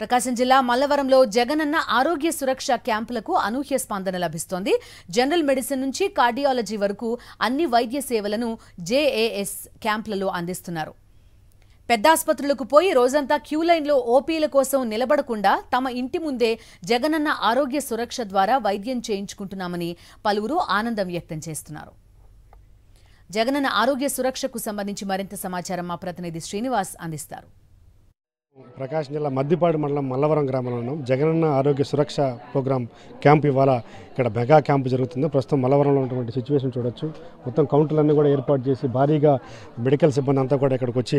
ప్రకాశం జిల్లా మల్లవరంలో జగనన్న ఆరోగ్య సురక్ష క్యాంపులకు అనూహ్య స్పందన లభిస్తోంది. జనరల్ మెడిసిన్ నుంచి కార్డియాలజీ వరకు అన్ని వైద్య సేవలను జేఏఎస్ క్యాంపులలో అందిస్తున్నారు. పెద్ద ఆసుపత్రులకు పోయి రోజంతా క్యూ లైన్లో ఓపీల కోసం నిలబడకుండా తమ ఇంటి ముందే జగనన్న ఆరోగ్య సురక్ష ద్వారా వైద్యం చేయించుకుంటున్నామని పలువురు ఆనందం వ్యక్తం చేస్తున్నారు. జగనన్న ఆరోగ్య సురక్షకు సంబంధించి మరింత సమాచారం మా ప్రతినిధి శ్రీనివాస్ అందిస్తారు. ప్రకాశం జిల్లా మద్దిపాడు మండలం మల్లవరం గ్రామంలో ఉన్నాం. జగనన్న ఆరోగ్య సురక్ష ప్రోగ్రాం క్యాంప్ ఇవాళ ఇక్కడ మెగా క్యాంపు జరుగుతుంది. ప్రస్తుతం మల్లవరంలో ఉన్నటువంటి సిచ్యువేషన్ చూడొచ్చు. మొత్తం కౌంటర్లన్నీ కూడా ఏర్పాటు చేసి భారీగా మెడికల్ సిబ్బంది అంతా కూడా ఇక్కడికి వచ్చి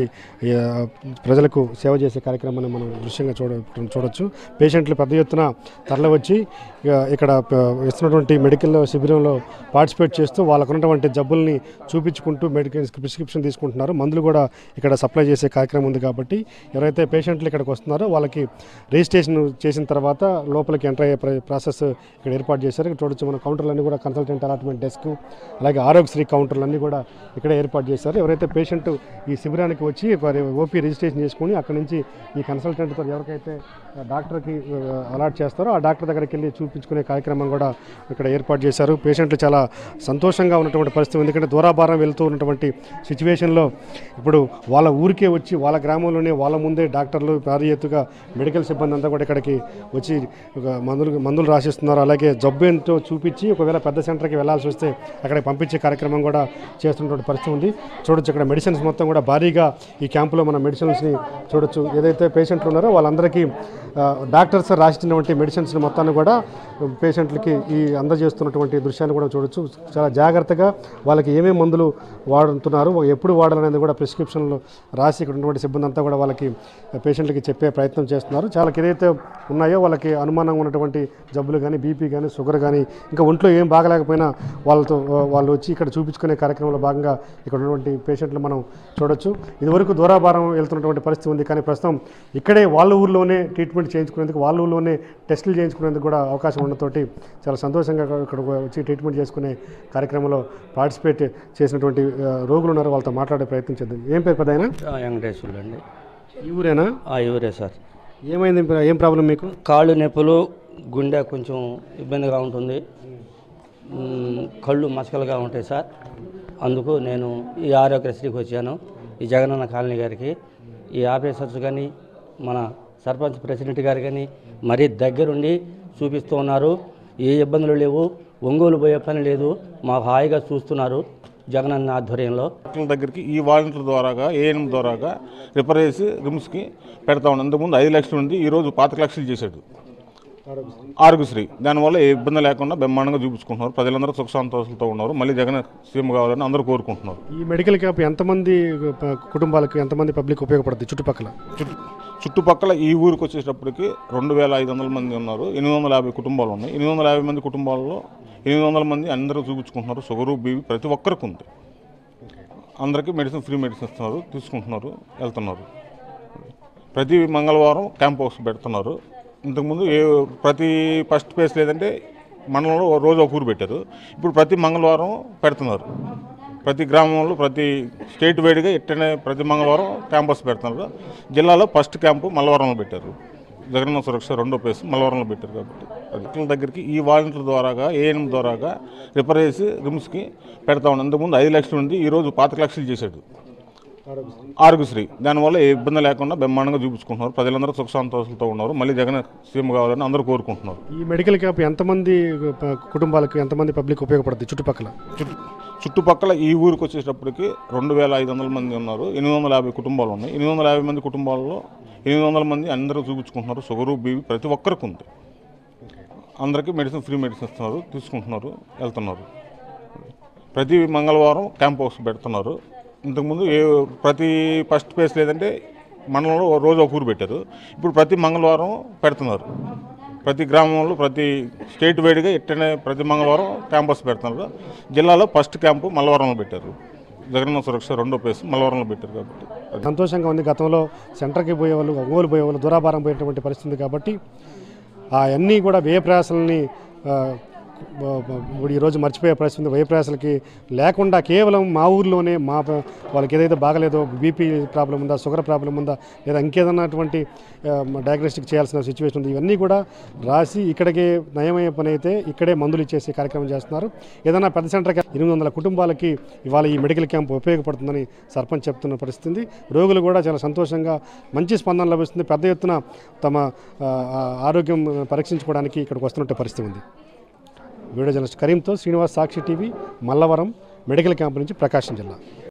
ప్రజలకు సేవ చేసే కార్యక్రమాన్ని మనం దృశ్యంగా చూడొచ్చు. పేషెంట్లు పెద్ద ఎత్తున తరలి వచ్చి ఇక్కడ ఇస్తున్నటువంటి మెడికల్ శిబిరంలో పార్టిసిపేట్ చేస్తూ వాళ్ళకు ఉన్నటువంటి జబ్బుల్ని చూపించుకుంటూ మెడికల్ ప్రిస్క్రిప్షన్ తీసుకుంటున్నారు. మందులు కూడా ఇక్కడ సప్లై చేసే కార్యక్రమం ఉంది కాబట్టి ఎవరైతే పేషెంట్లు ఇక్కడికి వస్తున్నారో వాళ్ళకి రిజిస్ట్రేషన్ చేసిన తర్వాత లోపలికి ఎంటర్ అయ్యే ప్రాసెస్ ఇక్కడ ఏర్పాటు చేశారు. ఇక్కడ చూడొచ్చు మన కౌంటర్లన్నీ కూడా కన్సల్టెంట్ అలాట్మెంట్ డెస్క్ అలాగే ఆరోగ్యశ్రీ కౌంటర్లన్నీ కూడా ఇక్కడ ఏర్పాటు చేశారు. ఎవరైతే పేషెంట్ ఈ శిబిరానికి వచ్చి ఓపీ రిజిస్ట్రేషన్ చేసుకుని అక్కడి నుంచి ఈ కన్సల్టెంట్తో ఎవరికైతే డాక్టర్కి అలాట్ చేస్తారో ఆ డాక్టర్ దగ్గరికి వెళ్ళి చూపించుకునే కార్యక్రమం కూడా ఇక్కడ ఏర్పాటు చేశారు. పేషెంట్లు చాలా సంతోషంగా ఉన్నటువంటి పరిస్థితి. ఎందుకంటే దూరాభారం వెళ్తూ ఉన్నటువంటి సిచ్యువేషన్లో ఇప్పుడు వాళ్ళ ఊరికే వచ్చి వాళ్ళ గ్రామంలోనే వాళ్ళ ముందే డాక్టర్లు భారీ ఎత్తుగా మెడికల్ సిబ్బంది అంతా కూడా ఇక్కడికి వచ్చి మందులు రాసిస్తున్నారు. అలాగే జబ్బు ఏంటో చూపించి ఒకవేళ పెద్ద సెంటర్కి వెళ్లాల్సి వస్తే అక్కడికి పంపించే కార్యక్రమం కూడా చేస్తున్నటువంటి పరిస్థితి ఉంది. చూడొచ్చు ఇక్కడ మెడిసిన్స్ మొత్తం కూడా భారీగా ఈ క్యాంపులో మన మెడిసిన్స్ని చూడొచ్చు. ఏదైతే పేషెంట్లు ఉన్నారో వాళ్ళందరికీ డాక్టర్స్ రాసినటువంటి మెడిసిన్స్ని మొత్తాన్ని కూడా పేషెంట్లకి ఈ అందజేస్తున్నటువంటి దృశ్యాన్ని కూడా చూడొచ్చు. చాలా జాగ్రత్తగా వాళ్ళకి ఏమేమి మందులు వాడుతున్నారు, ఎప్పుడు వాడాలనేది కూడా ప్రిస్క్రిప్షన్లు రాసి ఇక్కడ ఉన్నటువంటి సిబ్బంది అంతా కూడా వాళ్ళకి పేషెంట్లకి చెప్పే ప్రయత్నం చేస్తున్నారు. చాలా ఏదైతే ఉన్నాయో వాళ్ళకి అనుమానంగా ఉన్నటువంటి జబ్బులు కానీ బీపీ కానీ షుగర్ కానీ ఇంకా ఒంట్లో ఏం బాగలేకపోయినా వాళ్ళు వచ్చి ఇక్కడ చూపించుకునే కార్యక్రమంలో భాగంగా ఇక్కడ ఉన్నటువంటి పేషెంట్లు మనం చూడొచ్చు. ఇదివరకు దూరాభారం వెళ్తున్నటువంటి పరిస్థితి ఉంది. కానీ ప్రస్తుతం ఇక్కడే వాళ్ళ ఊళ్ళోనే ట్రీట్మెంట్ చేయించుకునేందుకు వాళ్ళ ఊళ్ళోనే టెస్టులు చేయించుకునేందుకు కూడా అవకాశం ఉండటంతోటి చాలా సంతోషంగా ఇక్కడ వచ్చి ట్రీట్మెంట్ చేసుకునే కార్యక్రమంలో పార్టిసిపేట్ చేసినటువంటి రోగులు ఉన్నారు. వాళ్ళతో మాట్లాడే ప్రయత్నం చేద్దాం. ఏం పేరు పెద్ద ఆయన? వెంకటేశ్వర్లు అండి. ఈ ఊరేనా? ఈ ఊరే సార్. ఏమైంది? ఏం ప్రాబ్లం మీకు? కాళ్ళు నొప్పులు, గుండె కొంచెం ఇబ్బందిగా ఉంటుంది, కళ్ళు మసకలుగా ఉంటాయి సార్. అందుకు నేను ఈ ఆరోగ్యశ్రీకి వచ్చాను. ఈ జగనన్న కాలనీ గారికి ఈ ఆఫీసర్స్ కానీ మన సర్పంచ్ ప్రెసిడెంట్ గారు కానీ మరీ దగ్గరుండి చూపిస్తూ ఉన్నారు. ఏ ఇబ్బందులు లేవు, ఒంగోలు పోయే పని లేదు, మాకు హాయిగా చూస్తున్నారు జగనన్న ఆధ్వర్యంలో. డాక్టర్ల దగ్గరికి ఈ వాలంటీర్ ద్వారాగా ఏఎన్ఎం ద్వారాగా రిఫర్ చేసి రిమ్స్కి పెడతా ఉన్నాం. ఇంతకుముందు 5 లక్షలు ఉంది, ఈరోజు 5 లక్షలు చేశాడు ఆరోగ్యశ్రీ. దానివల్ల ఏ ఇబ్బంది లేకుండా బ్రహ్మాండంగా చూపించుకుంటున్నారు. ప్రజలందరూ సుఖ సంతోషాలతో ఉన్నారు. మళ్ళీ జగన్ సీఎం కావాలని అందరూ కోరుకుంటున్నారు. ఈ మెడికల్ క్యాంప్ ఎంతమంది కుటుంబాలకు, ఎంతమంది పబ్లిక్ ఉపయోగపడుతుంది? చుట్టుపక్కల ఈ ఊరికి వచ్చేటప్పటికి 2500 మంది ఉన్నారు. 850 కుటుంబాలు ఉన్నాయి. 850 మంది కుటుంబాల్లో 800 మంది అందరూ చూపించుకుంటున్నారు. షుగరు, బీపీ ప్రతి ఒక్కరికి ఉంది. అందరికీ ఫ్రీ మెడిసిన్ ఇస్తున్నారు, తీసుకుంటున్నారు, వెళ్తున్నారు. ప్రతి మంగళవారం క్యాంప్ హౌస్ పెడుతున్నారు. ఇంతకుముందు ప్రతి ఫస్ట్ ఫేజ్ లేదంటే మండలంలో రోజు ఒక ఊరు పెట్టారు. ఇప్పుడు ప్రతి మంగళవారం పెడుతున్నారు. ప్రతి గ్రామంలో ప్రతి స్టేట్ వైడ్గా ఇట్టనే ప్రతి మంగళవారం క్యాంపస్ పెడుతున్నారు. జిల్లాలో ఫస్ట్ క్యాంపు మల్లవరంలో పెట్టారు. జగనన్న సురక్ష 2వ ఫేజ్ మల్లవరంలో పెట్టారు. కాబట్టి డాక్టర్ల దగ్గరికి ఈ వాలంటీర్ ద్వారాగా ఏఎన్ఎం ద్వారాగా రిఫర్ చేసి రిమ్స్కి పెడతా ఉన్నాం. ఇంతకుముందు 5 లక్షలు ఉంది, ఈరోజు 5 లక్షలు చేశాడు ఆరోగ్యశ్రీ. దానివల్ల ఏ ఇబ్బంది లేకుండా బ్రహ్మాండంగా చూపించుకుంటున్నారు. ప్రజలందరూ సుఖ సంతోషాలతో ఉన్నారు. మళ్ళీ జగన్ సీఎం కావాలని అందరూ కోరుకుంటున్నారు. ఈ మెడికల్ క్యాంప్ ఎంతమంది కుటుంబాలకు, ఎంతమంది పబ్లిక్ ఉపయోగపడుతుంది? చుట్టుపక్కల ఈ ఊరికి వచ్చేటప్పటికి 2500 మంది ఉన్నారు. 850 కుటుంబాలు ఉన్నాయి. 850 మంది కుటుంబాల్లో 800 మంది అందరూ చూపించుకుంటున్నారు. షుగరు, బీపీ ప్రతి ఒక్కరికి ఉంది. అందరికీ ఫ్రీ మెడిసిన్ ఇస్తున్నారు, తీసుకుంటున్నారు, వెళ్తున్నారు. ప్రతి మంగళవారం క్యాంప్ హౌస్ పెడుతున్నారు. ఇంతకుముందు ప్రతి ఫస్ట్ ఫేజ్ లేదంటే మండలంలో రోజు ఒక ఊరు పెట్టారు. ఇప్పుడు ప్రతి మంగళవారం పెడుతున్నారు. ప్రతి గ్రామంలో ప్రతి స్టేట్ వైడ్గా ఇట్టనే ప్రతి మంగళవారం క్యాంపస్ పెడుతున్నారు. జిల్లాలో ఫస్ట్ క్యాంపు మల్లవరంలో పెట్టారు. జగనన్న సురక్ష 2వ ఫేజ్ మల్లవరంలో పెట్టారు. కాబట్టి సంతోషంగా ఉంది. గతంలో సెంటర్కి పోయేవాళ్ళు, ఒంగోలు పోయేవాళ్ళు దూరాభారం పోయేటువంటి పరిస్థితి కాబట్టి అవన్నీ కూడా వ్యయ ప్రయాసాలని ఇప్పుడు ఈరోజు మర్చిపోయే పరిస్థితి వైప్రాసలకి లేకుండా కేవలం మా ఊర్లోనే వాళ్ళకి ఏదైతే బాగలేదో బీపీ ప్రాబ్లం ఉందా, షుగర్ ప్రాబ్లం ఉందా, లేదా ఇంకేదన్నటువంటి డయాగ్నోస్టిక్ చేయాల్సిన సిచ్యువేషన్ ఉంది, ఇవన్నీ కూడా రాసి ఇక్కడికి నయమయ్యే పని అయితే ఇక్కడే మందులు ఇచ్చేసి కార్యక్రమం చేస్తున్నారు. ఏదైనా పెద్ద సెంటర్కి 800 కుటుంబాలకి ఇవాళ ఈ మెడికల్ క్యాంప్ ఉపయోగపడుతుందని సర్పంచ్ చెప్తున్న పరిస్థితి. రోగులు కూడా చాలా సంతోషంగా మంచి స్పందన లభిస్తుంది. పెద్ద ఎత్తున తమ ఆరోగ్యం పరీక్షించుకోవడానికి ఇక్కడికి వస్తున్నట్టు పరిస్థితి ఉంది. వీడియో జర్నలిస్ట్ కరీంతో Srinivas, Sakshi TV, Mallavaram medical camp నుంచి ప్రకాశం జిల్లా.